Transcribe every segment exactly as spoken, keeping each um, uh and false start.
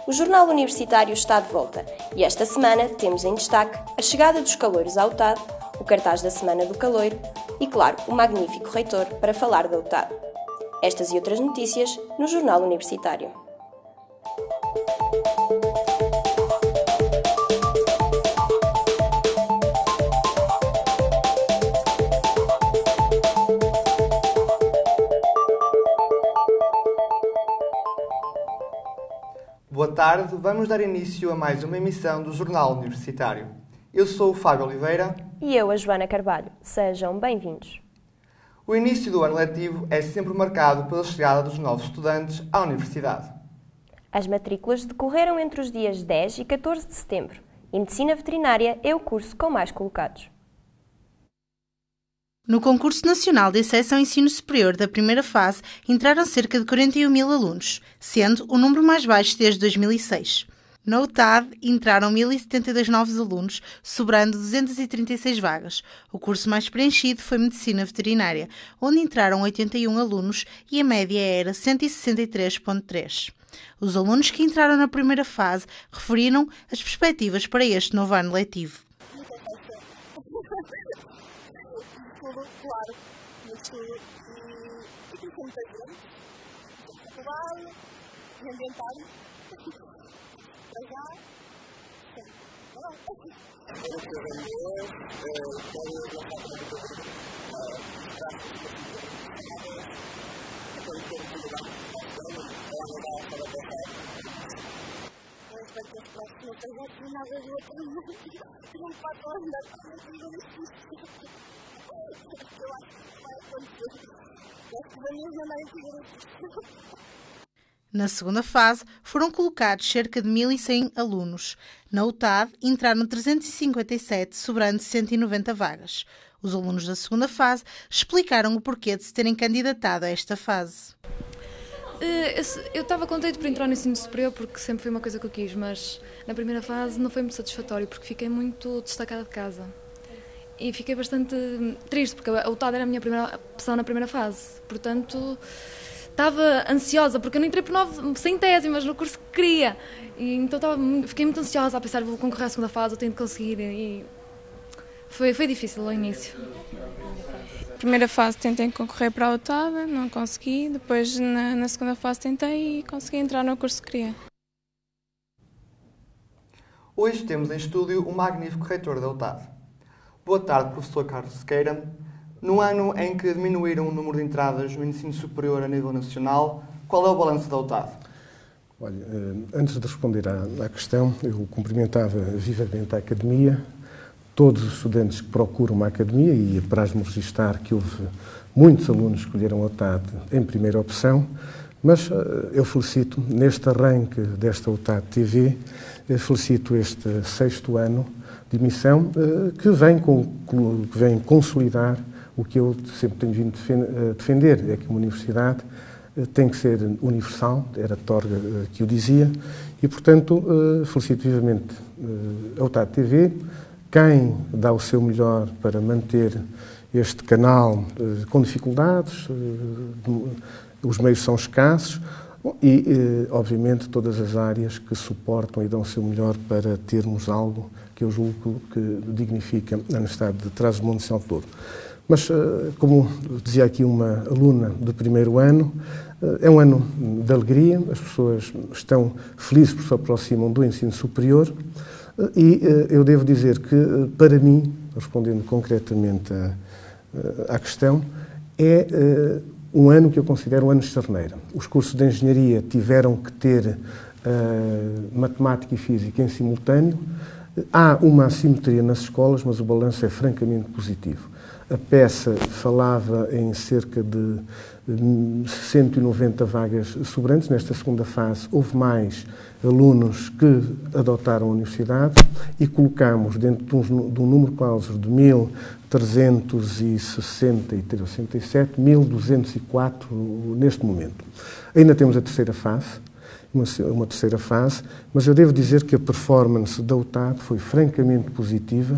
O Jornal Universitário está de volta e esta semana temos em destaque a chegada dos caloiros à U T A D, o cartaz da Semana do Caloiro e, claro, o magnífico reitor para falar da U T A D. Estas e outras notícias no Jornal Universitário. Boa tarde, vamos dar início a mais uma emissão do Jornal Universitário. Eu sou o Fábio Oliveira. E eu, a Joana Carvalho. Sejam bem-vindos. O início do ano letivo é sempre marcado pela chegada dos novos estudantes à Universidade. As matrículas decorreram entre os dias dez e catorze de setembro e Medicina Veterinária é o curso com mais colocados. No Concurso Nacional de Acesso ao Ensino Superior da primeira fase entraram cerca de quarenta e um mil alunos, sendo o número mais baixo desde dois mil e seis. Na U T A D entraram mil e setenta e dois novos alunos, sobrando duzentas e trinta e seis vagas. O curso mais preenchido foi Medicina Veterinária, onde entraram oitenta e um alunos e a média era cento e sessenta e três vírgula três. Os alunos que entraram na primeira fase referiram as perspectivas para este novo ano letivo. Claro, isso e fica muito bem. Trabalho, ambientário, para já. Na segunda fase, foram colocados cerca de mil e cem alunos. Na U T A D, entraram trezentos e cinquenta e sete, sobrando cento e noventa vagas. Os alunos da segunda fase explicaram o porquê de se terem candidatado a esta fase. Eu estava contente por entrar no ensino superior porque sempre foi uma coisa que eu quis, mas na primeira fase não foi muito satisfatório porque fiquei muito destacada de casa. E fiquei bastante triste porque a U T A D era a minha primeira opção na primeira fase. Portanto, estava ansiosa porque eu não entrei por nove centésimas no curso que queria. E, então estava, fiquei muito ansiosa a pensar, vou concorrer à segunda fase, eu tenho de conseguir. E foi, foi difícil ao início. Primeira fase tentei concorrer para a U T A D, não consegui. Depois na, na segunda fase tentei e consegui entrar no curso que queria. Hoje temos em estúdio o magnífico reitor da U T A D. Boa tarde, professor Carlos Sequeira. No ano em que diminuíram o número de entradas no ensino superior a nível nacional, qual é o balanço da U T A D? Olha, antes de responder à, à questão, eu cumprimentava vivamente a Academia, todos os estudantes que procuram uma Academia, e apraz-me registrar que houve muitos alunos que escolheram a U T A D em primeira opção, mas eu felicito, neste arranque desta U T A D T V, felicito este sexto ano de emissão que vem, com, que vem consolidar o que eu sempre tenho vindo a defender, é que uma universidade tem que ser universal, era Torga que o dizia, e, portanto, felicito vivamente a U T A D T V, quem dá o seu melhor para manter este canal com dificuldades, os meios são escassos, e, obviamente, todas as áreas que suportam e dão o seu melhor para termos algo que eu julgo que dignifica a Universidade de Trás-os-Montes e São Pelouro. Mas, como dizia aqui uma aluna do primeiro ano, é um ano de alegria, as pessoas estão felizes porque se aproximam do ensino superior e eu devo dizer que, para mim, respondendo concretamente à, à questão, é um ano que eu considero um ano de charneira. Os cursos de engenharia tiveram que ter uh, matemática e física em simultâneo. Há uma assimetria nas escolas, mas o balanço é francamente positivo. A peça falava em cerca de cento e noventa vagas sobrantes. Nesta segunda fase houve mais alunos que adotaram a universidade e colocamos dentro de um, de um número clauso de mil trezentos e sessenta e três, sessenta e sete, mil duzentos e quatro neste momento. Ainda temos a terceira fase, uma, uma terceira fase, mas eu devo dizer que a performance da U T A D foi francamente positiva.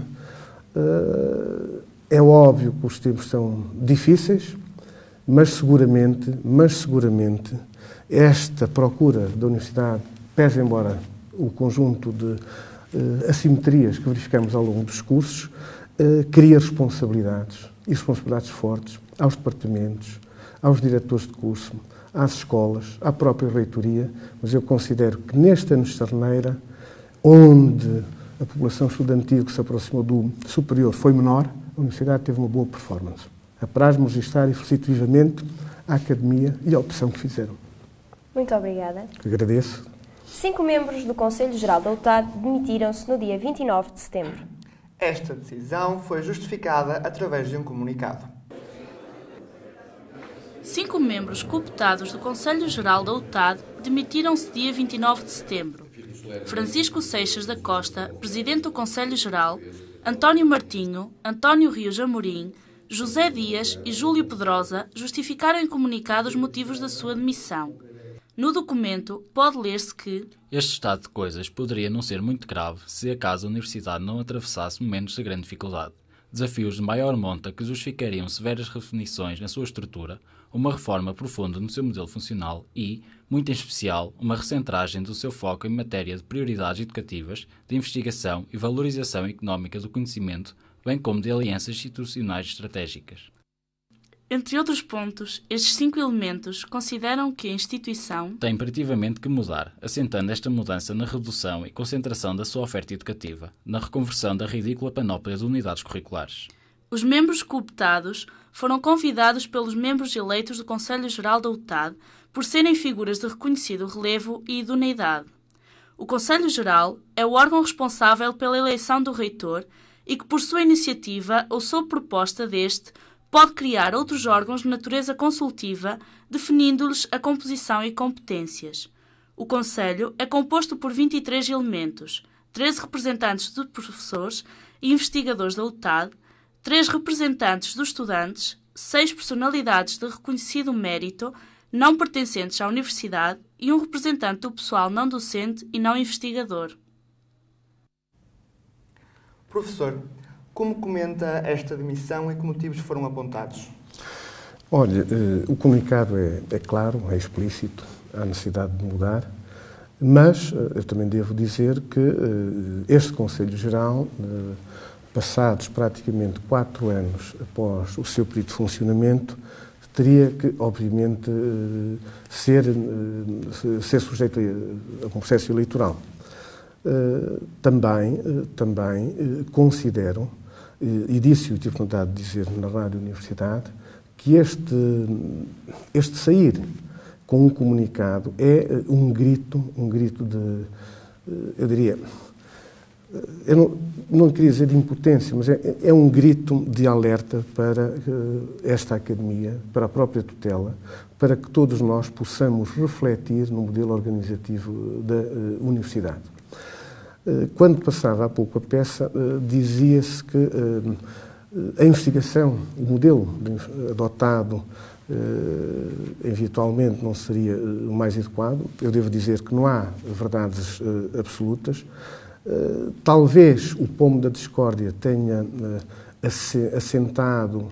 É óbvio que os tempos são difíceis, mas seguramente, mas seguramente esta procura da universidade pese embora o conjunto de eh, assimetrias que verificamos ao longo dos cursos, eh, cria responsabilidades, e responsabilidades fortes, aos departamentos, aos diretores de curso, às escolas, à própria reitoria, mas eu considero que neste ano de charneira, onde a população estudantil que se aproximou do superior foi menor, a Universidade teve uma boa performance. Apraz-me registrar e felicito vivamente a Academia e a opção que fizeram. Muito obrigada. Agradeço. Cinco membros do Conselho Geral da U T A D demitiram-se no dia vinte e nove de setembro. Esta decisão foi justificada através de um comunicado. Cinco membros cooptados do Conselho Geral da U T A D demitiram-se dia vinte e nove de setembro. Francisco Seixas da Costa, Presidente do Conselho Geral, António Martinho, António Rios Amorim, José Dias e Júlio Pedrosa justificaram em comunicado os motivos da sua demissão. No documento, pode ler-se que este estado de coisas poderia não ser muito grave se acaso a Universidade não atravessasse momentos de grande dificuldade, desafios de maior monta que justificariam severas redefinições na sua estrutura, uma reforma profunda no seu modelo funcional e, muito em especial, uma recentragem do seu foco em matéria de prioridades educativas, de investigação e valorização económica do conhecimento, bem como de alianças institucionais estratégicas. Entre outros pontos, estes cinco elementos consideram que a instituição tem imperativamente que mudar, assentando esta mudança na redução e concentração da sua oferta educativa, na reconversão da ridícula panóplia de unidades curriculares. Os membros cooptados foram convidados pelos membros eleitos do Conselho Geral da U T A D por serem figuras de reconhecido relevo e idoneidade. O Conselho Geral é o órgão responsável pela eleição do reitor e que, por sua iniciativa ou sob proposta deste, pode criar outros órgãos de natureza consultiva, definindo-lhes a composição e competências. O Conselho é composto por vinte e três elementos, treze representantes de professores e investigadores da U T A D, três representantes dos estudantes, seis personalidades de reconhecido mérito, não pertencentes à Universidade e um representante do pessoal não docente e não investigador. Professor, como comenta esta demissão e que motivos foram apontados? Olha, eh, o comunicado é, é claro, é explícito, há necessidade de mudar, mas eh, eu também devo dizer que eh, este Conselho Geral, eh, passados praticamente quatro anos após o seu período de funcionamento, teria que, obviamente, eh, ser, eh, ser sujeito a, a um processo eleitoral. Eh, também, eh, também eh, considero, e disse-o e tive vontade de dizer na Rádio Universidade, que este, este sair com um comunicado é um grito, um grito de, eu diria, eu não, não queria dizer de impotência, mas é, é um grito de alerta para esta Academia, para a própria tutela, para que todos nós possamos refletir no modelo organizativo da Universidade. Quando passava há pouco a peça, dizia-se que a investigação, o modelo adotado eventualmente não seria o mais adequado. Eu devo dizer que não há verdades absolutas. Talvez o pomo da discórdia tenha assentado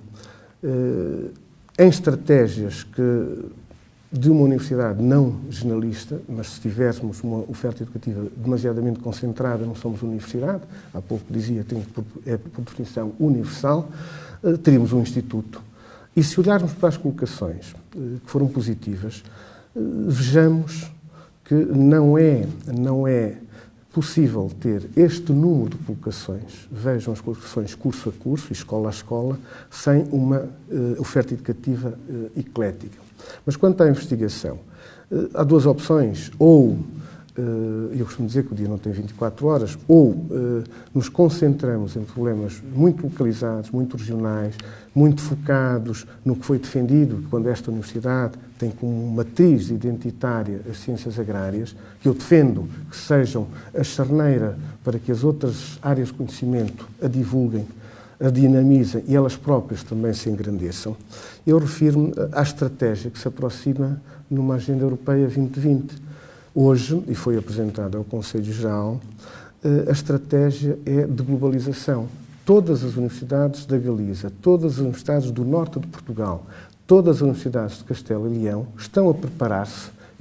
em estratégias que de uma universidade não generalista, mas se tivéssemos uma oferta educativa demasiadamente concentrada, não somos universidade, há pouco dizia, tem, é por definição universal, teríamos um instituto. E se olharmos para as colocações que foram positivas, vejamos que não é, não é possível ter este número de colocações, vejam as colocações curso a curso e escola a escola, sem uma oferta educativa eclética. Mas quanto à investigação, há duas opções, ou, eu costumo dizer que o dia não tem vinte e quatro horas, ou nos concentramos em problemas muito localizados, muito regionais, muito focados no que foi defendido, quando esta universidade tem como matriz identitária as ciências agrárias, que eu defendo que sejam a charneira para que as outras áreas de conhecimento a divulguem, a dinamizem e elas próprias também se engrandeçam. Eu refiro-me à estratégia que se aproxima numa Agenda Europeia vinte vinte. Hoje, e foi apresentada ao Conselho Geral, a estratégia é de globalização. Todas as universidades da Galiza, todas as universidades do norte de Portugal, todas as universidades de Castelo e Leão estão a preparar-se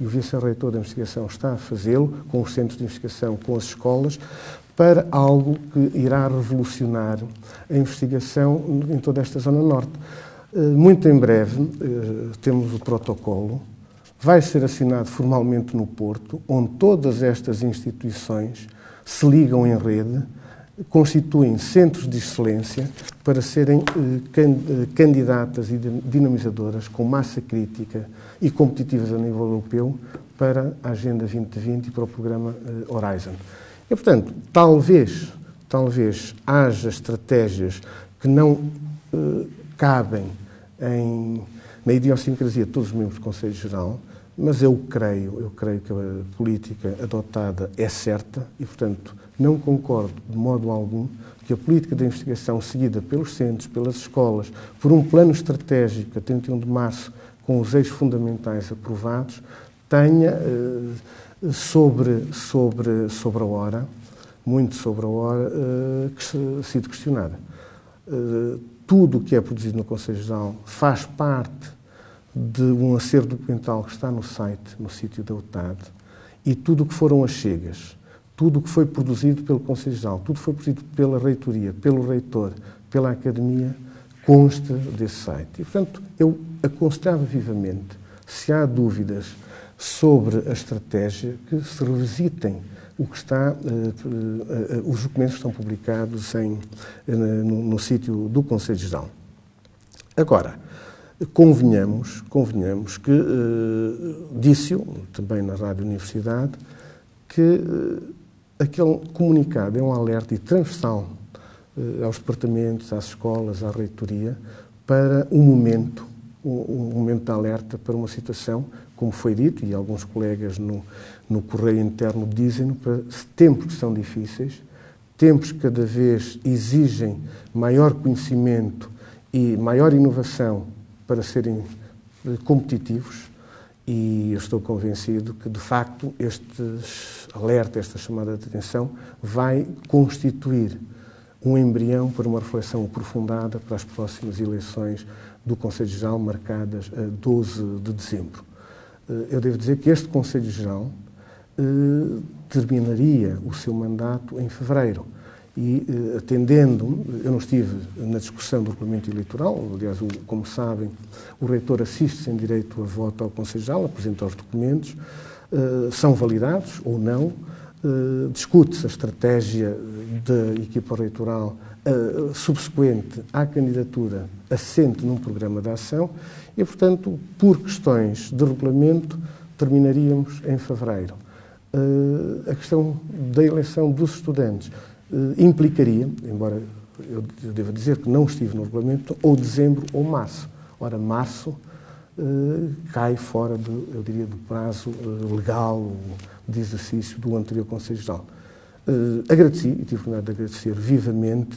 e o vice-reitor da investigação está a fazê-lo, com os centros de investigação, com as escolas, para algo que irá revolucionar a investigação em toda esta zona norte. Muito em breve temos o protocolo, vai ser assinado formalmente no Porto, onde todas estas instituições se ligam em rede, constituem centros de excelência para serem candidatas e dinamizadoras com massa crítica e competitivas a nível europeu para a Agenda vinte vinte e para o programa Horizon. E, portanto, talvez, talvez haja estratégias que não eh, cabem em, na idiosincrasia de todos os membros do Conselho Geral, mas eu creio, eu creio que a política adotada é certa e, portanto, não concordo de modo algum que a política de investigação seguida pelos centros, pelas escolas, por um plano estratégico a trinta e um de março, com os eixos fundamentais aprovados, tenha eh, sobre, sobre, sobre a hora, muito sobre a hora, uh, sido questionada. Uh, tudo o que é produzido no Conselho Geral faz parte de um acervo documental que está no site, no sítio da U T A D, e tudo o que foram as chegas, tudo o que foi produzido pelo Conselho Geral, tudo que foi produzido pela reitoria, pelo reitor, pela academia, consta desse site. E, portanto, eu aconselhava vivamente, se há dúvidas sobre a estratégia, que se revisitem o que está, uh, uh, uh, os documentos que estão publicados em, uh, no, no sítio do Conselho Geral. Agora, convenhamos, convenhamos que, uh, disse-o também na Rádio Universidade, que uh, aquele comunicado é um alerta e transversal uh, aos departamentos, às escolas, à reitoria, para um momento, um, um momento de alerta para uma situação, como foi dito, e alguns colegas no, no correio interno dizem, para tempos que são difíceis, tempos que cada vez exigem maior conhecimento e maior inovação para serem competitivos, e eu estou convencido que, de facto, este alerta, esta chamada de atenção, vai constituir um embrião para uma reflexão aprofundada para as próximas eleições do Conselho Geral, marcadas a doze de dezembro. Eu devo dizer que este Conselho Geral eh, terminaria o seu mandato em fevereiro e, eh, atendendo, eu não estive na discussão do regulamento eleitoral, aliás, o, como sabem, o reitor assiste sem direito a voto ao Conselho Geral, apresenta os documentos, eh, são validados ou não, eh, discute-se a estratégia da equipa reitoral eh, subsequente à candidatura assente num programa de ação. E, portanto, por questões de regulamento, terminaríamos em fevereiro. Uh, a questão da eleição dos estudantes uh, implicaria, embora eu, eu deva dizer que não estive no regulamento, ou dezembro ou março. Ora, março uh, cai fora, do, eu diria, do prazo uh, legal de exercício do anterior Conselho Geral. Uh, agradeci, e tive a oportunidade de agradecer vivamente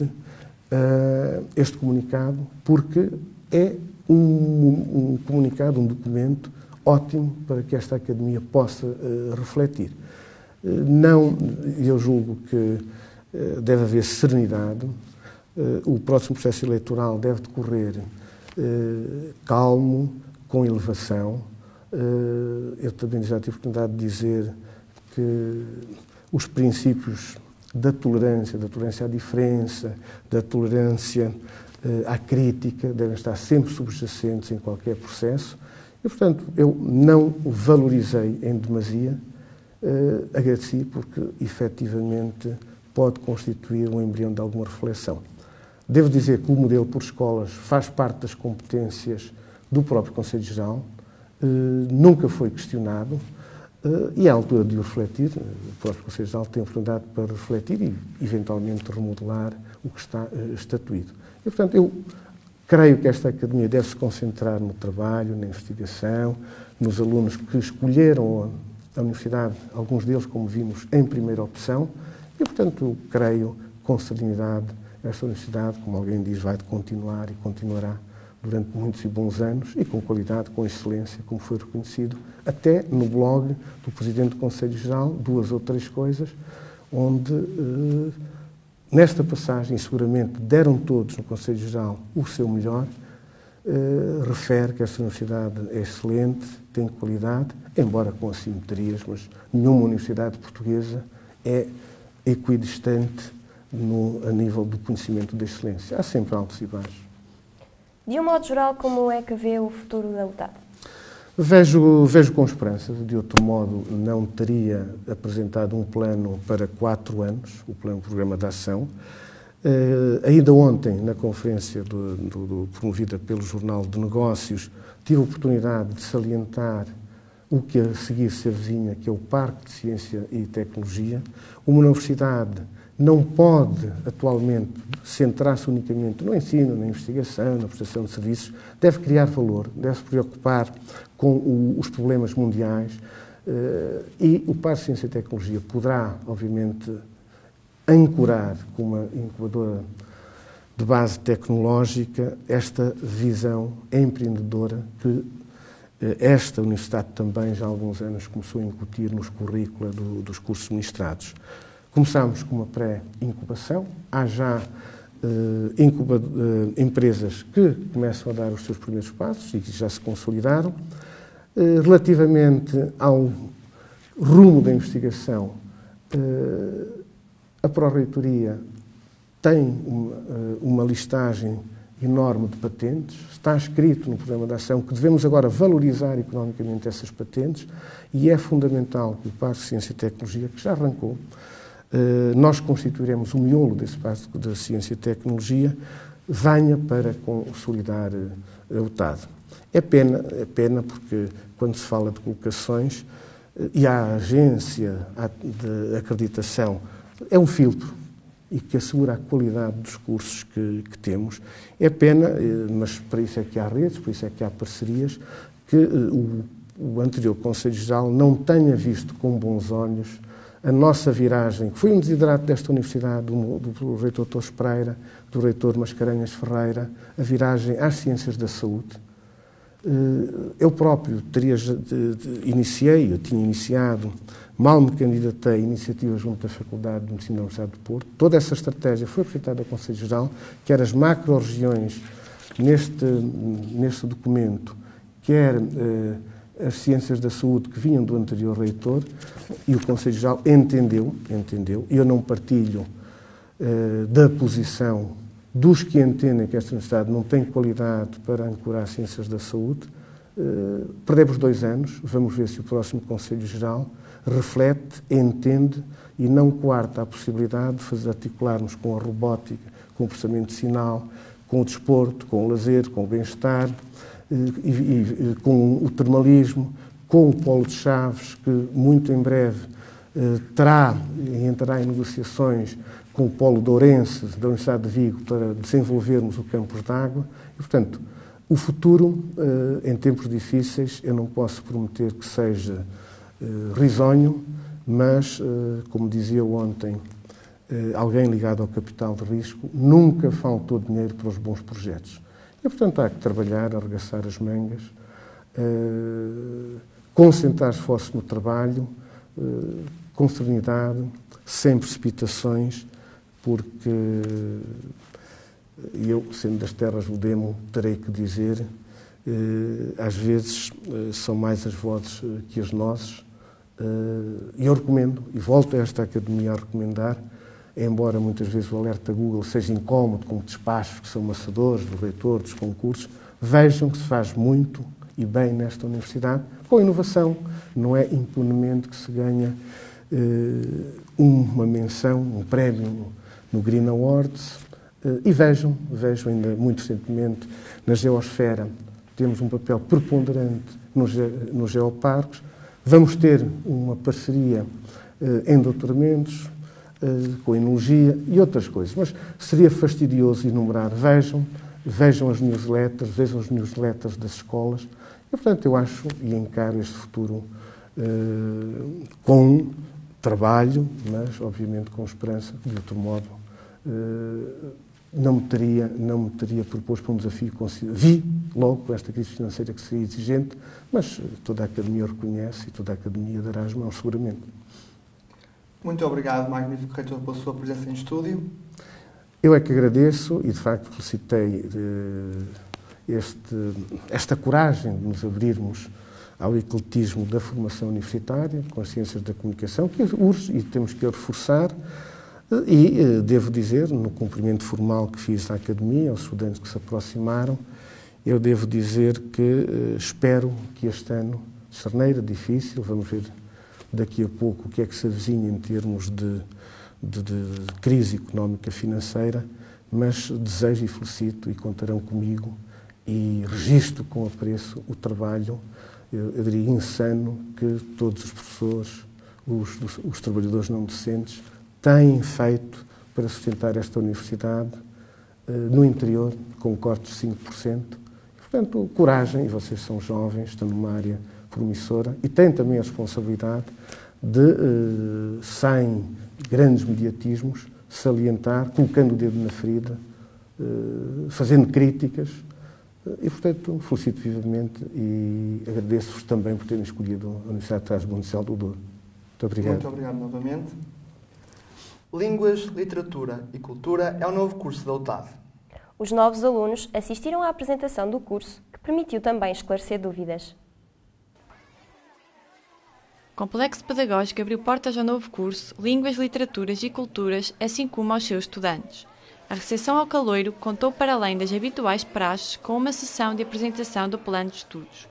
uh, este comunicado, porque é Um, um comunicado, um documento ótimo para que esta Academia possa uh, refletir. Uh, não, eu julgo que uh, deve haver serenidade, uh, o próximo processo eleitoral deve decorrer uh, calmo, com elevação. Uh, eu também já tive a oportunidade de dizer que os princípios da tolerância, da tolerância à diferença, da tolerância à crítica, devem estar sempre subjacentes em qualquer processo e, portanto, eu não valorizei em demasia, uh, agradeci porque, efetivamente, pode constituir um embrião de alguma reflexão. Devo dizer que o modelo por escolas faz parte das competências do próprio Conselho Geral, uh, nunca foi questionado uh, e é a altura de o refletir. O próprio Conselho Geral tem a oportunidade para refletir e, eventualmente, remodelar o que está uh, estatuído. E, portanto, eu creio que esta Academia deve se concentrar no trabalho, na investigação, nos alunos que escolheram a Universidade, alguns deles, como vimos, em primeira opção, e, portanto, eu creio, com serenidade, esta Universidade, como alguém diz, vai continuar e continuará durante muitos e bons anos, e com qualidade, com excelência, como foi reconhecido, até no blog do Presidente do Conselho Geral, duas ou três coisas, onde... Eh, Nesta passagem, seguramente deram todos no Conselho Geral o seu melhor, eh, refere que esta universidade é excelente, tem qualidade, embora com assimetrias, mas nenhuma universidade portuguesa é equidistante no, a nível do conhecimento da excelência. Há sempre altos e baixos. De um modo geral, como é que vê o futuro da U T A D? Vejo, vejo com esperança. De outro modo, não teria apresentado um plano para quatro anos, o plano Programa de Ação. Uh, ainda ontem, na conferência do, do, do, promovida pelo Jornal de Negócios, tive a oportunidade de salientar o que a seguir se avizinha, que é o Parque de Ciência e Tecnologia. Uma universidade não pode, atualmente, centrar-se unicamente no ensino, na investigação, na prestação de serviços. Deve criar valor, deve se preocupar com o, os problemas mundiais. Uh, e o Parque de Ciência e Tecnologia poderá, obviamente, ancorar com uma incubadora de base tecnológica esta visão empreendedora que esta universidade também já há alguns anos começou a incutir nos currícula do, dos cursos ministrados. Começámos com uma pré-incubação, há já uh, incuba, uh, empresas que começam a dar os seus primeiros passos e que já se consolidaram. Uh, relativamente ao rumo da investigação, uh, a Pró-Reitoria tem uma, uma listagem enorme de patentes, está escrito no Programa de Ação que devemos agora valorizar economicamente essas patentes e é fundamental que o Parque de Ciência e Tecnologia, que já arrancou, nós constituiremos o miolo desse Parque de Ciência e Tecnologia, venha para consolidar a U T A D. É pena, é pena porque quando se fala de colocações e a agência de acreditação é um filtro e que assegura a qualidade dos cursos que, que temos. É pena, mas para isso é que há redes, por isso é que há parcerias, que o, o anterior Conselho Geral não tenha visto com bons olhos a nossa viragem, que foi um desiderato desta universidade, do, do reitor Torres Pereira, do reitor Mascarenhas Ferreira, a viragem às ciências da saúde. Eu próprio teria, de, de, iniciei, eu tinha iniciado, mal me candidatei a iniciativa junto da Faculdade de Medicina da Universidade de Porto. Toda essa estratégia foi apresentada ao Conselho Geral, quer as macro-regiões neste, neste documento, quer eh, as ciências da saúde que vinham do anterior reitor, e o Conselho Geral entendeu, entendeu, e eu não partilho eh, da posição dos que entendem que esta universidade não tem qualidade para ancorar ciências da saúde. Uh, perdemos dois anos, vamos ver se o próximo Conselho Geral reflete, entende e não coarta a possibilidade de fazer articularmos com a robótica, com o processamento de sinal, com o desporto, com o lazer, com o bem-estar, uh, e, e com o termalismo, com o Polo de Chaves, que muito em breve uh, terá e entrará em negociações com o Polo de Ourense, da Universidade de Vigo, para desenvolvermos o campus de água. E, portanto, o futuro, em tempos difíceis, eu não posso prometer que seja risonho, mas, como dizia ontem alguém ligado ao capital de risco, nunca faltou dinheiro para os bons projetos. E, portanto, há que trabalhar, arregaçar as mangas, concentrar esforços no trabalho, com serenidade, sem precipitações, porque eu, sendo das terras do Demo, terei que dizer, às vezes são mais as vozes que as nossas, e eu recomendo, e volto a esta academia a recomendar, embora muitas vezes o alerta Google seja incómodo, com despachos que são maçadores do reitor, dos concursos, vejam que se faz muito e bem nesta universidade, com inovação, não é impunemente que se ganha uma menção, um prémio no Green Awards, e vejam, vejam ainda muito recentemente na geosfera, temos um papel preponderante nos, nos geoparques, vamos ter uma parceria em doutoramentos, com a enologia e outras coisas, mas seria fastidioso enumerar, vejam, vejam as newsletters, vejam as newsletters das escolas, e portanto eu acho e encaro este futuro com trabalho, mas obviamente com esperança, de outro modo não me teria, não me teria proposto para um desafio. Vi logo com esta crise financeira que seria exigente, mas toda a academia o reconhece e toda a academia dará as mãos seguramente. Muito obrigado, magnífico reitor, pela sua presença em estúdio. Eu é que agradeço e de facto felicitei este, esta coragem de nos abrirmos ao ecletismo da formação universitária, com as ciências da comunicação, que urge e temos que reforçar. E devo dizer, no cumprimento formal que fiz à Academia, aos estudantes que se aproximaram, eu devo dizer que uh, espero que este ano, cerneira, difícil, vamos ver daqui a pouco o que é que se avizinha em termos de, de, de crise económica financeira, mas desejo e felicito e contarão comigo e registro com apreço o trabalho, eu, eu diria insano, que todos os professores, os, os, os trabalhadores não docentes têm feito para sustentar esta universidade uh, no interior, com cortes de cinco por cento. Portanto, coragem, e vocês são jovens, estão numa área promissora e têm também a responsabilidade de, uh, sem grandes mediatismos, salientar, colocando o dedo na ferida, uh, fazendo críticas. Uh, e, portanto, felicito vivamente e agradeço-vos também por terem escolhido a Universidade de Trás-os-Montes do Douro. Muito obrigado. Muito obrigado novamente. Línguas, Literatura e Cultura é o novo curso da U T A D. Os novos alunos assistiram à apresentação do curso, que permitiu também esclarecer dúvidas. O Complexo Pedagógico abriu portas ao novo curso Línguas, Literaturas e Culturas, assim como aos seus estudantes. A recepção ao caloiro contou, para além das habituais praxes, com uma sessão de apresentação do plano de estudos.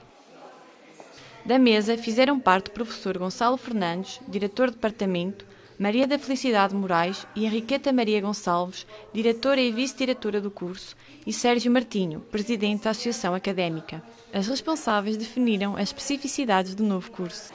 Da mesa fizeram parte o professor Gonçalo Fernandes, diretor do departamento, Maria da Felicidade Moraes e Henriqueta Maria Gonçalves, diretora e vice-diretora do curso, e Sérgio Martinho, presidente da Associação Académica. As responsáveis definiram as especificidades do novo curso.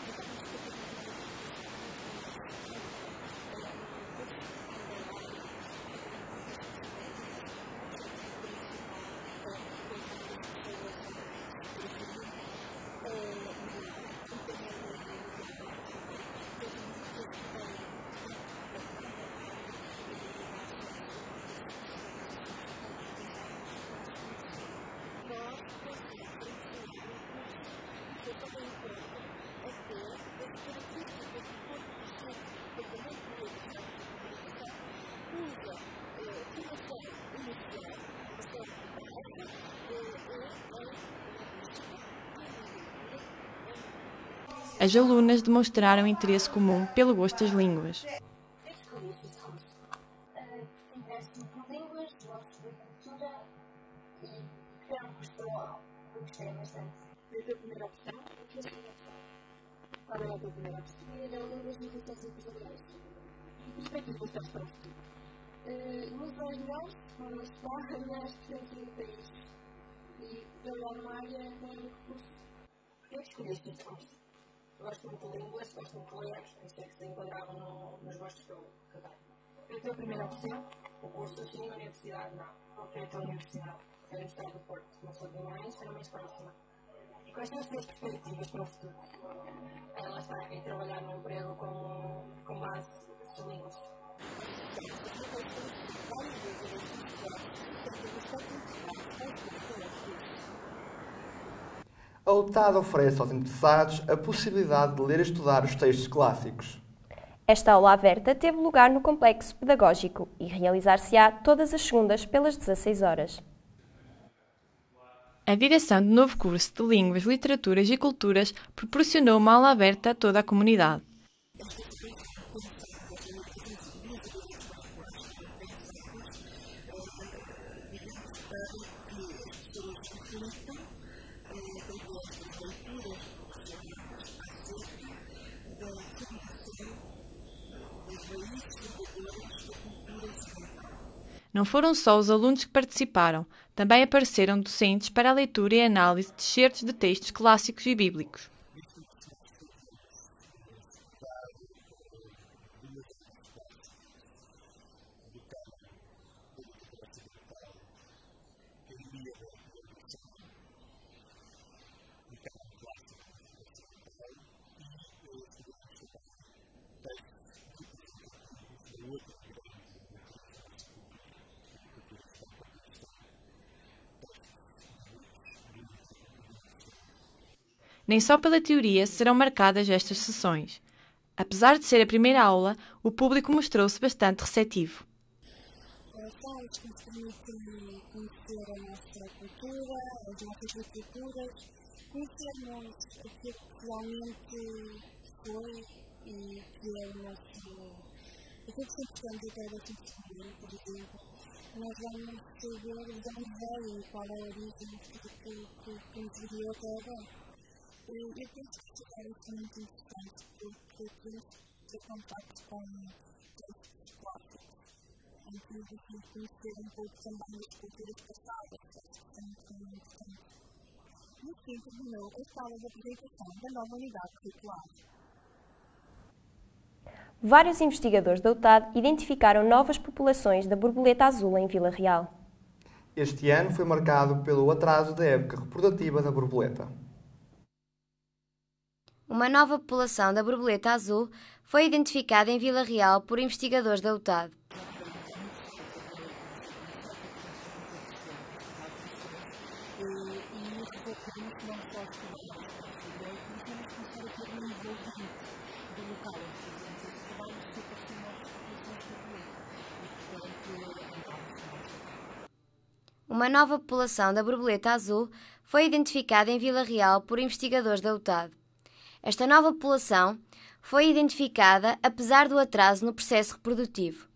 As alunas demonstraram interesse comum pelo gosto das línguas. Interesse por línguas, gosto de cultura e quero gostar, gostei bastante. Foi a tua primeira opção? Qual era a tua primeira opção? Era línguas e culturas empresariais. E por que é que gostaste para o futuro? Muito mais legais, vamos estudar nas diferenças do país e trabalhar numa área com recursos. Por que é que escolheste este curso? Gosto muito de línguas, gosto muito de ler, pensei que se enquadrava no, nos gostos que eu tenho. Foi a tua primeira opção? O curso assim na universidade, não. Porque é a tua universidade. A Universidade do Porto começou de mais, era mais próxima. E quais são as tuas perspectivas para o futuro? Ela está em trabalhar num emprego com, com base de línguas. A U T A D oferece aos interessados a possibilidade de ler e estudar os textos clássicos. Esta aula aberta teve lugar no Complexo Pedagógico e realizar-se-á todas as segundas pelas dezasseis horas. A direção do novo curso de Línguas, Literaturas e Culturas proporcionou uma aula aberta a toda a comunidade. Não foram só os alunos que participaram, também apareceram docentes para a leitura e análise de excertos de textos clássicos e bíblicos. Nem só pela teoria serão marcadas estas sessões. Apesar de ser a primeira aula, o público mostrou-se bastante receptivo. Aulas que nos permitem conhecer a nossa cultura, as nossas literaturas, conhecermos aquilo que realmente foi e que é o nosso. Aquilo que sempre estamos a ter assim de por exemplo, nós vamos saber de onde veio e qual é a origem que nos viu até agora. Eu penso que é muito importante porque temos que ter contato com os clássicos, em que nos conhecer um pouco também das culturas passadas, que é muito importante. No fim, terminou a sala de apresentação da nova unidade curricular. Vários investigadores da U T A D identificaram novas populações da borboleta azul em Vila Real. Este ano foi marcado pelo atraso da época reprodutiva da borboleta. Uma nova população da borboleta azul foi identificada em Vila Real por investigadores da U T A D. Uma nova população da borboleta azul foi identificada em Vila Real por investigadores da U T A D. Esta nova população foi identificada apesar do atraso no processo reprodutivo.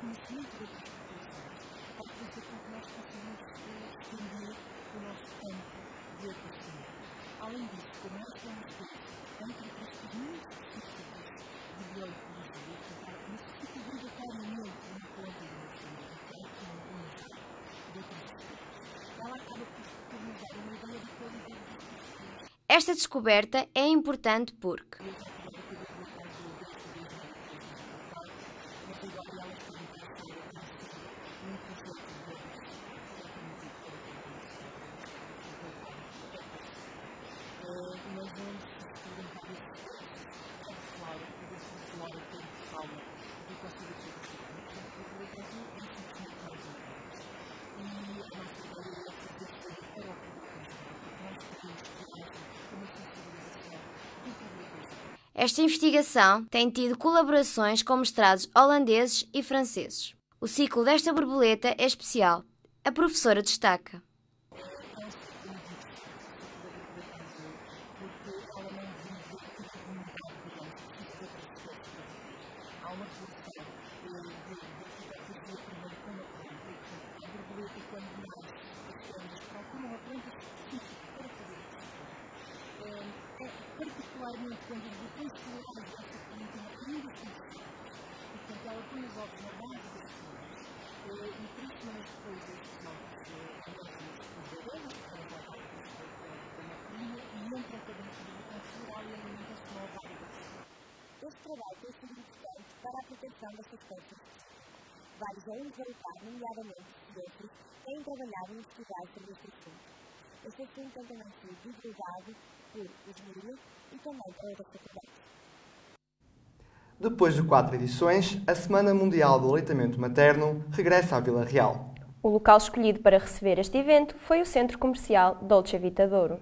Esta descoberta é importante porque esta investigação tem tido colaborações com mestrados holandeses e franceses. O ciclo desta borboleta é especial. A professora destaca. Particularmente quando depois que ela faz essa pergunta ainda assim, portanto ela põe os ovos na base da semana, e três semanas depois destes nossos exploradores, que vão lá para a matéria, e entram cada um com floral e alimenta-se no ovário da semana. Este trabalho tem sido importante para a aplicação destas técnicas. Vários alunos da U T A D, nomeadamente estudantes, têm trabalhado e estudado sobre este assunto. Este assunto tem também sido divulgado por os meninos e também para outras faculdades. Depois de quatro edições, a Semana Mundial do Aleitamento Materno regressa à Vila Real. O local escolhido para receber este evento foi o Centro Comercial Dolce Vita Douro.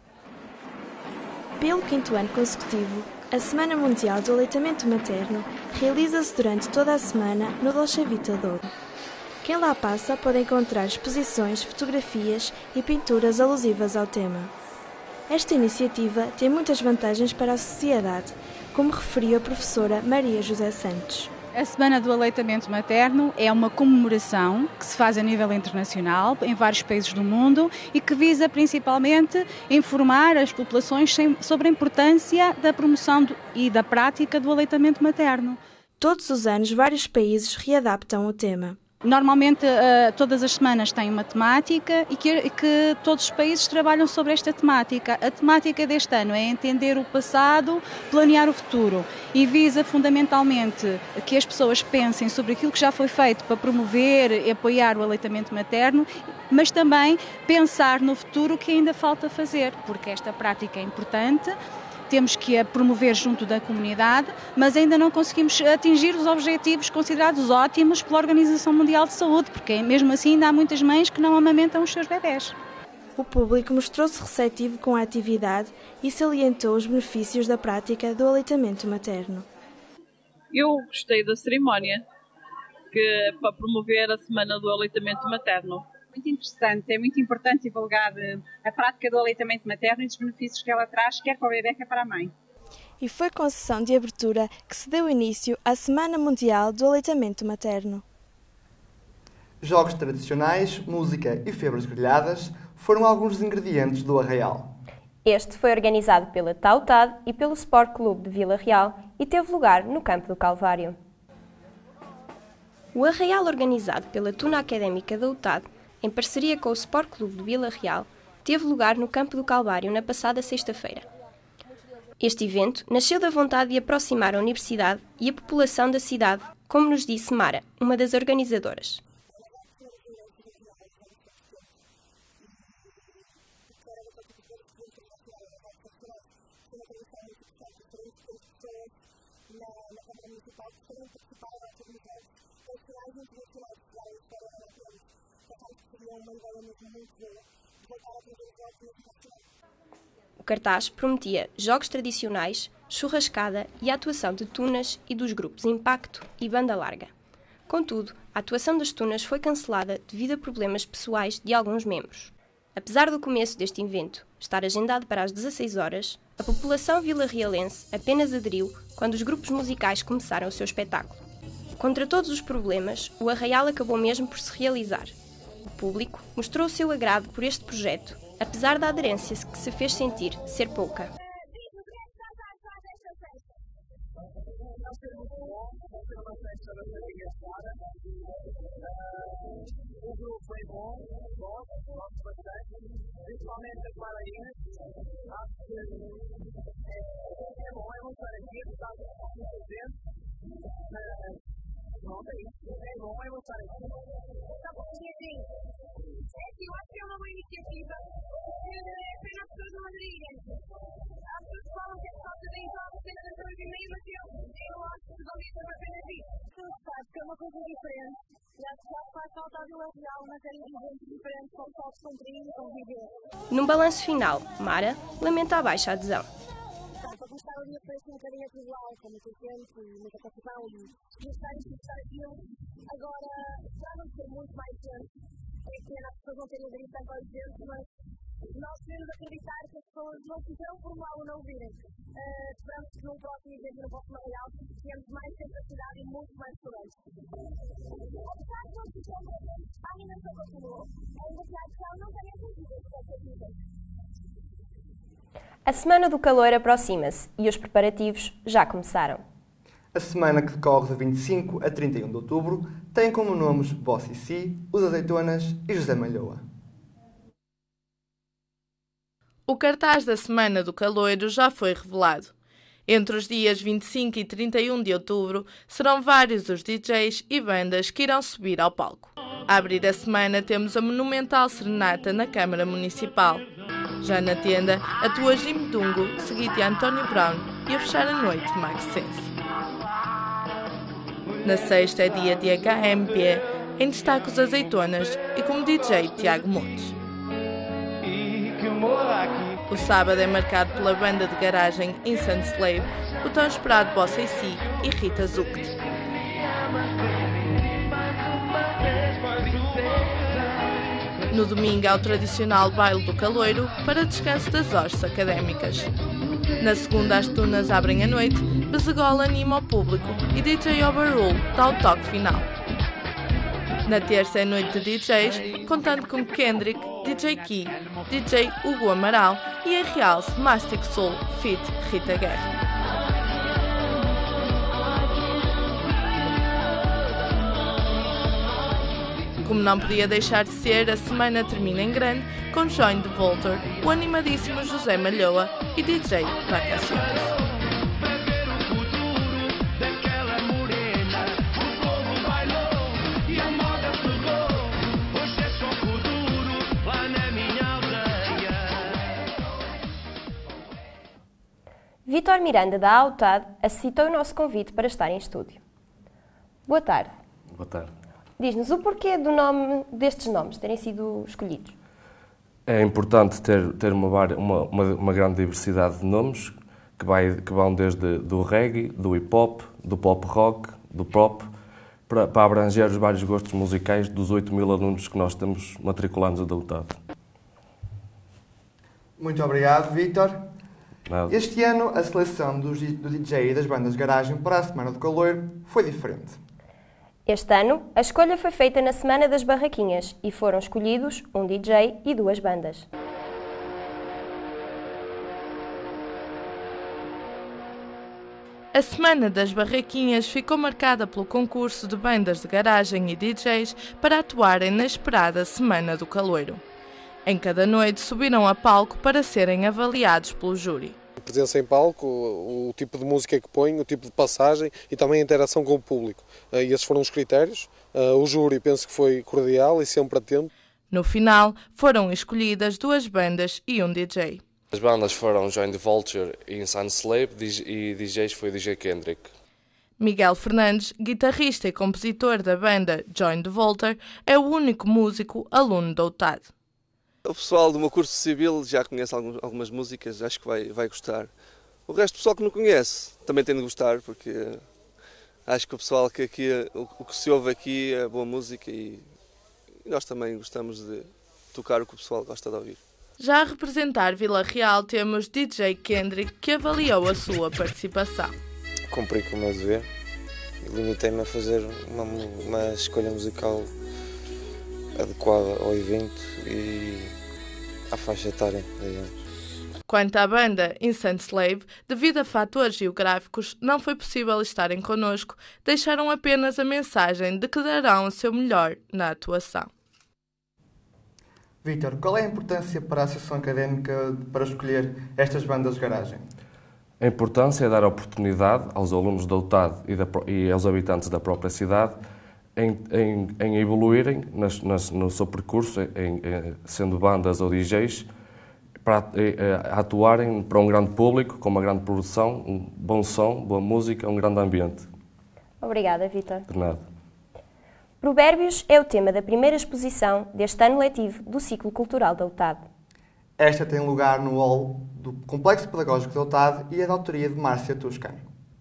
Pelo quinto ano consecutivo, a Semana Mundial do Aleitamento Materno realiza-se durante toda a semana no Dolce Vita Douro. Quem lá passa pode encontrar exposições, fotografias e pinturas alusivas ao tema. Esta iniciativa tem muitas vantagens para a sociedade, como referiu a professora Maria José Santos. A Semana do Aleitamento Materno é uma comemoração que se faz a nível internacional, em vários países do mundo, e que visa principalmente informar as populações sobre a importância da promoção e da prática do aleitamento materno. Todos os anos, vários países readaptam o tema. Normalmente, uh, todas as semanas têm uma temática e que, que todos os países trabalham sobre esta temática. A temática deste ano é entender o passado, planear o futuro e visa fundamentalmente que as pessoas pensem sobre aquilo que já foi feito para promover e apoiar o aleitamento materno, mas também pensar no futuro que ainda falta fazer, porque esta prática é importante. Temos que a promover junto da comunidade, mas ainda não conseguimos atingir os objetivos considerados ótimos pela Organização Mundial de Saúde, porque mesmo assim ainda há muitas mães que não amamentam os seus bebés. O público mostrou-se receptivo com a atividade e salientou os benefícios da prática do aleitamento materno. Eu gostei da cerimónia, que é para promover a Semana do Aleitamento Materno. Muito interessante, é muito importante divulgar a prática do aleitamento materno e os benefícios que ela traz, quer para o bebê, quer para a mãe. E foi com a sessão de abertura que se deu início à Semana Mundial do Aleitamento Materno. Jogos tradicionais, música e febras grelhadas foram alguns dos ingredientes do arraial. Este foi organizado pela Tautad e pelo Sport Clube de Vila Real e teve lugar no Campo do Calvário. O arraial organizado pela Tuna Académica da U T A D, em parceria com o Sport Clube de Vila Real, teve lugar no Campo do Calvário na passada sexta-feira. Este evento nasceu da vontade de aproximar a universidade e a população da cidade, como nos disse Mara, uma das organizadoras. O cartaz prometia jogos tradicionais, churrascada e a atuação de tunas e dos grupos Impacto e Banda Larga. Contudo, a atuação das tunas foi cancelada devido a problemas pessoais de alguns membros. Apesar do começo deste evento estar agendado para as dezasseis horas, a população vilarrealense apenas aderiu quando os grupos musicais começaram o seu espetáculo. Contra todos os problemas, o arraial acabou mesmo por se realizar. O público mostrou o seu agrado por este projeto, apesar da aderência que se fez sentir ser pouca. O grupo foi bom, gosto, gosto bastante, principalmente as bailarinas. Acho que é, é bom, é muito parecido, está muito presente. Pronto, é isso. É bom, é muito parecido. Tá bom, gente. É que eu acho que é uma boa iniciativa. É apenas pessoas de Madrid. As pessoas falam que é só de dentro da cena das duas e meia, mas eu, eu acho que não isso vai apenas isso. Tu sabes que é uma coisa diferente. E acho que faz falta a Vila Real uma série de eventos diferentes para o pessoal descontrair e conviver. Num balanço final, Mara lamenta a baixa adesão. Para começar o dia parece um bocadinho atual, com muita gente, muita captação e estar e estar aquilo. Agora, já não ter muito mais gente. É que as pessoas não terem aderido tanto aos eventos, mas nós queremos acreditar que as pessoas não fizeram por mal ou não virem. Uh, esperamos que num próximo evento no próximo arraial tenhamos mais gente da cidade e muito mais estudantes. Apesar de não se a animação continuou. Ainda que a ação não tenha sentido as expectativas. A Semana do Calor aproxima-se e os preparativos já começaram. A semana que decorre de vinte e cinco a trinta e um de outubro tem como nomes Bossi Si, Os Azeitonas e José Malhoa. O cartaz da Semana do Caloiro já foi revelado. Entre os dias vinte e cinco e trinta e um de outubro serão vários os D Js e bandas que irão subir ao palco. A abrir a semana temos a monumental serenata na Câmara Municipal. Já na tenda atua Jim Dungo, seguido de António Brown e a fechar a noite Mike Sense. Na sexta é dia de H M P, em destaque os Azeitonas e como D J Tiago Montes. O sábado é marcado pela banda de garagem Instant Slave, o tão esperado Bossi Si e Rita Zucht. No domingo há o tradicional baile do caloiro para descanso das hostes académicas. Na segunda as tunas abrem a noite, Bezegola anima o público e D J Overrule dá o toque final. Na terça é noite de D Js, contando com Kendrick, D J Key, D J Hugo Amaral e a realce Mastic Soul feat. Rita Guerra. Como não podia deixar de ser, a semana termina em grande com Join the Voltor, o animadíssimo José Malhoa e D J Vacaciones. Vítor Miranda, da A U T A D, aceitou o nosso convite para estar em estúdio. Boa tarde. Boa tarde. Diz-nos o porquê do nome, destes nomes terem sido escolhidos. É importante ter, ter uma, uma, uma, uma grande diversidade de nomes que, vai, que vão desde do reggae, do hip-hop, do pop rock, do pop. para, para abranger os vários gostos musicais dos oito mil alunos que nós temos matriculados da U T A D. Muito obrigado, Vítor. Nada. Este ano, a seleção do D J e das bandas de garagem para a Semana do Caloiro foi diferente. Este ano, a escolha foi feita na Semana das Barraquinhas e foram escolhidos um D J e duas bandas. A Semana das Barraquinhas ficou marcada pelo concurso de bandas de garagem e D Js para atuarem na esperada Semana do Caloiro. Em cada noite subiram a palco para serem avaliados pelo júri. A presença em palco, o, o tipo de música que põe, o tipo de passagem e também a interação com o público. Uh, esses foram os critérios. Uh, o júri penso que foi cordial e sempre atento. No final, foram escolhidas duas bandas e um D J. As bandas foram Join the Vulture e Insane Slave e D Js foi D J Kendrick. Miguel Fernandes, guitarrista e compositor da banda Join the Vulture, é o único músico aluno da U T A D. O pessoal do meu curso civil já conhece algumas músicas, acho que vai, vai gostar. O resto do pessoal que não conhece também tem de gostar, porque acho que o pessoal que aqui, o que se ouve aqui é boa música e nós também gostamos de tocar o que o pessoal gosta de ouvir. Já a representar Vila Real temos D J Kendrick, que avaliou a sua participação. Cumpri com o meu dever e limitei-me a fazer uma, uma escolha musical adequada ao evento e à faixa etária, digamos. Quanto à banda Insane Slave, devido a fatores geográficos, não foi possível estarem connosco, deixaram apenas a mensagem de que darão o seu melhor na atuação. Vítor, qual é a importância para a Associação Académica para escolher estas bandas de garagem? A importância é dar a oportunidade aos alunos da U T A D e, da, e aos habitantes da própria cidade em, em, em evoluírem nas, nas, no seu percurso, em, em, sendo bandas ou D Js, para em, atuarem para um grande público, com uma grande produção, um bom som, boa música, um grande ambiente. Obrigada, Vítor. De nada. Provérbios é o tema da primeira exposição deste ano letivo do ciclo cultural da U T A D. Esta tem lugar no hall do Complexo Pedagógico da U T A D e é da autoria de Márcia Toscano.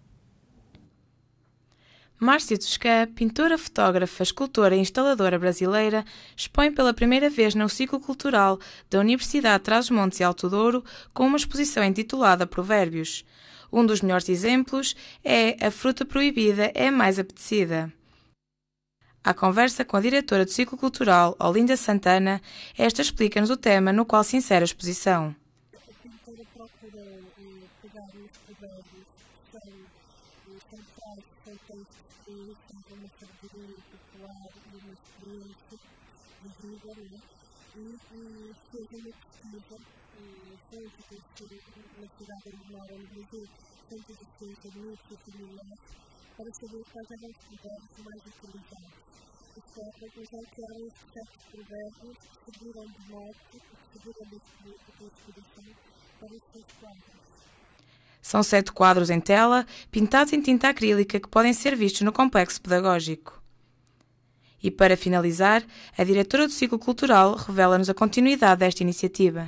Márcia Toscã, pintora, fotógrafa, escultora e instaladora brasileira, expõe pela primeira vez no ciclo cultural da Universidade de Trás-os-Montes e Alto Douro com uma exposição intitulada Provérbios. Um dos melhores exemplos é A Fruta Proibida é a Mais Apetecida. À conversa com a diretora do Ciclo Cultural, Olinda Santana, esta explica-nos o tema no qual se insere a exposição. A pintora procura pegar nos provérbios que são centrais, que são textos que têm uma sabedoria popular e uma experiência de vida, e fez uma pesquisa, foi na cidade onde mora no Brasil, centro de ciência de música familiar, para saber quais eram os provérbios mais utilizados. Isto é, a conclusão que eram os sete provérbios que serviram de norte e que serviram de inspiração para os seus quadros. São sete quadros em tela, pintados em tinta acrílica, que podem ser vistos no complexo pedagógico. E para finalizar, a diretora do Ciclo Cultural revela-nos a continuidade desta iniciativa.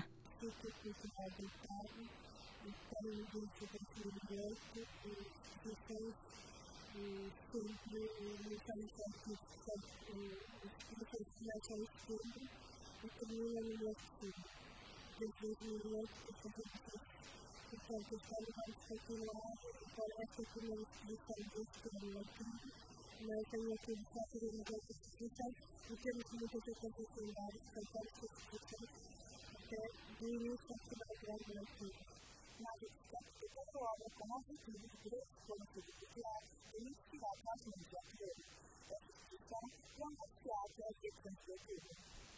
Portanto, este ano vamos continuar com esta primeira exposição deste ano letivo, mas tenho aqui de fazer uma outra exposição e temos muitas acontecimentos para esta exposição até do início ao final do ano letivo. Mas a exposição é uma obra base e de direitos políticos e sociais e inspirada nas mãos de atores. Esta exposição não é associada à exposição criativa.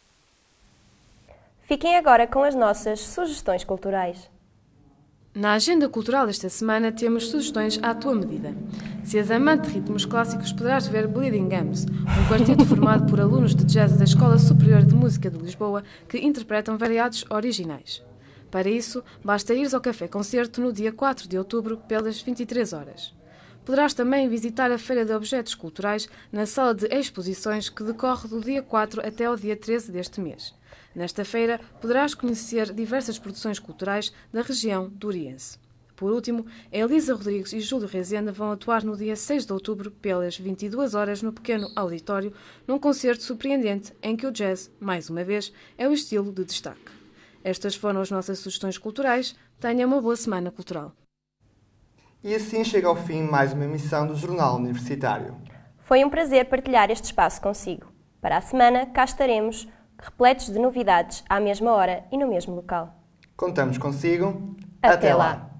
Fiquem agora com as nossas sugestões culturais. Na agenda cultural desta semana temos sugestões à tua medida. Se és amante de ritmos clássicos, poderás ver Bleeding Gums, um quarteto formado por alunos de jazz da Escola Superior de Música de Lisboa que interpretam variados originais. Para isso, basta ires ao Café Concerto no dia quatro de outubro, pelas vinte e três horas. Poderás também visitar a Feira de Objetos Culturais na sala de exposições que decorre do dia quatro até ao dia treze deste mês. Nesta feira, poderás conhecer diversas produções culturais da região do Oriense. Por último, Elisa Rodrigues e Júlio Rezende vão atuar no dia seis de outubro, pelas vinte e duas horas, no pequeno auditório, num concerto surpreendente em que o jazz, mais uma vez, é o estilo de destaque. Estas foram as nossas sugestões culturais. Tenha uma boa semana cultural. E assim chega ao fim mais uma emissão do Jornal Universitário. Foi um prazer partilhar este espaço consigo. Para a semana, cá estaremos, repletos de novidades, à mesma hora e no mesmo local. Contamos consigo. Até, Até lá. lá.